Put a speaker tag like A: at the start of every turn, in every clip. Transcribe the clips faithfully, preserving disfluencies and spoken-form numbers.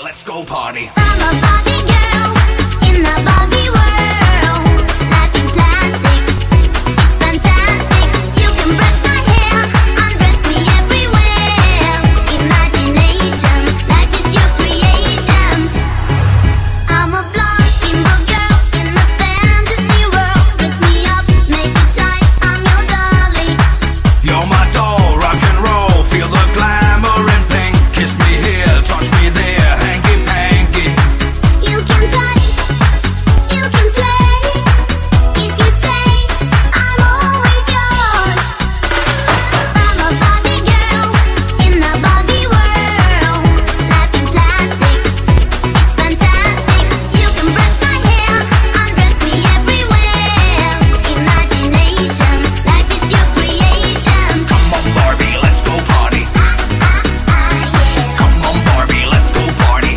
A: let's go party.
B: I'm a Barbie girl in the Barbie world. Life in plastic, it's fantastic. You can brush my hair, undress me everywhere. Imagination, life is your creation. I'm a blonde bimbo girl in a fantasy world. Dress me up, make it tight, I'm your dolly.
A: You're my doll, rock and roll, feel the glamour and pink. Kiss me here, touch me there, hanky panky.
B: You can touch, you can play. If you say I'm always yours. I'm a Barbie girl in the Barbie world. Life in plastic, it's fantastic. You can brush my hair, undress me everywhere. Imagination, life is your creation.
A: Come on Barbie, let's go party.
B: Ah, ah, ah, yeah.
A: Come on Barbie, let's go party.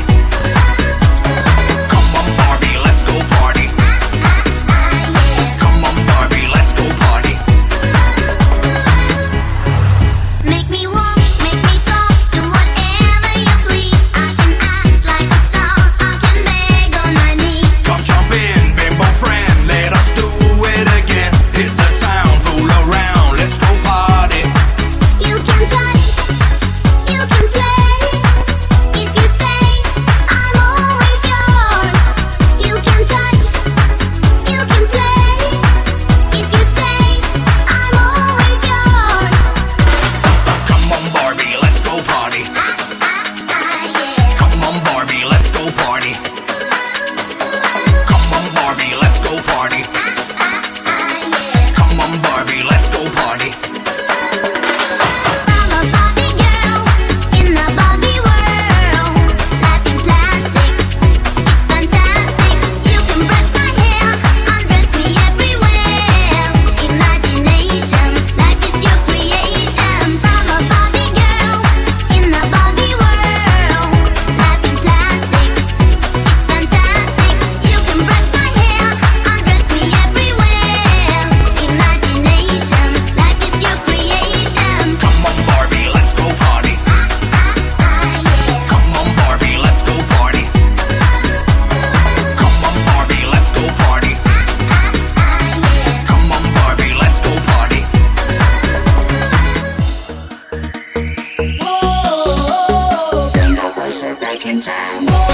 A: Come on Barbie, let's go party.
B: Ah, ah, ah, yeah.
A: Come on Barbie, let's go party.
B: Make me walk, make me talk, do whatever you please. I can act like a star, I can beg on my knees.
A: Come jump in, bimbo friend, let us do it again. Hit the town, fool around, let's go party.
B: You can touch, you can play. If you say I'm always yours. You can touch, you can play. If you say I'm always yours.
A: Come on Barbie, let's go party.
B: Ah, ah, ah, yeah.
A: Come on Barbie, let's go party. Come on Barbie, let's go party.
B: Ah, ah, ah, yeah.
A: Come on Barbie, let's go party.
B: I'm a Barbie girl in the Barbie world. Life in plastic, it's fantastic. You can brush my hair, undress me everywhere. Imagination, life is your creation. I'm a Barbie girl in the Barbie world. Life in plastic, it's fantastic. You can brush my hair, undress me everywhere. Imagination, life is your creation.
A: Come on Barbie, let's go party.
B: Ah, ah, ah, yeah.
A: Come on Barbie, let's go party. Come on Barbie, let's go party.
B: Ah, ah, ah, yeah.
A: Come on Barbie, let's go party.
C: Whoa, bring the worship back in time.